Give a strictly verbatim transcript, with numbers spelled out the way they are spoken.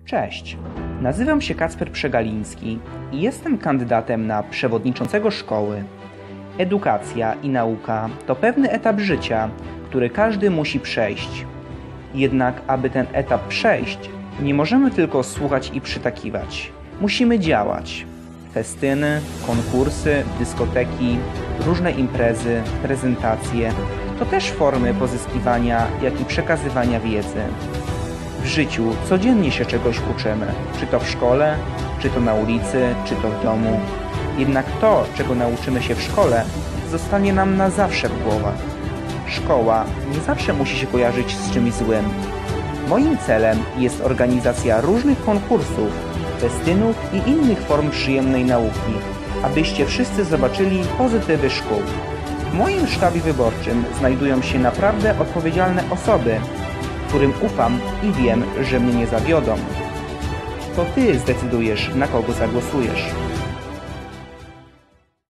Cześć, nazywam się Kacper Przegaliński i jestem kandydatem na przewodniczącego szkoły. Edukacja i nauka to pewny etap życia, który każdy musi przejść. Jednak aby ten etap przejść, nie możemy tylko słuchać i przytakiwać. Musimy działać. Festyny, konkursy, dyskoteki, różne imprezy, prezentacje to też formy pozyskiwania, jak i przekazywania wiedzy. W życiu codziennie się czegoś uczymy, czy to w szkole, czy to na ulicy, czy to w domu. Jednak to, czego nauczymy się w szkole, zostanie nam na zawsze w głowach. Szkoła nie zawsze musi się kojarzyć z czymś złym. Moim celem jest organizacja różnych konkursów, festynów i innych form przyjemnej nauki, abyście wszyscy zobaczyli pozytywy szkół. W moim sztabie wyborczym znajdują się naprawdę odpowiedzialne osoby, którym ufam i wiem, że mnie nie zawiodą. To Ty zdecydujesz, na kogo zagłosujesz.